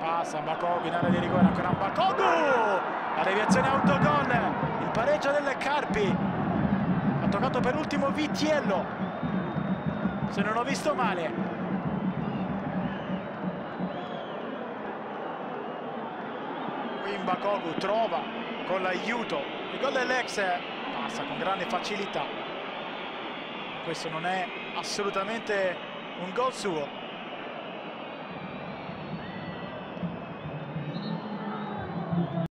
Passa Bakogu in area di rigore, ancora Bakogu, la deviazione autogol, il pareggio del Carpi. Ha toccato per ultimo Vitiello, se non ho visto male. Qui Bakogu trova con l'aiuto il gol dell'ex, passa con grande facilità. Questo non è assolutamente un gol suo.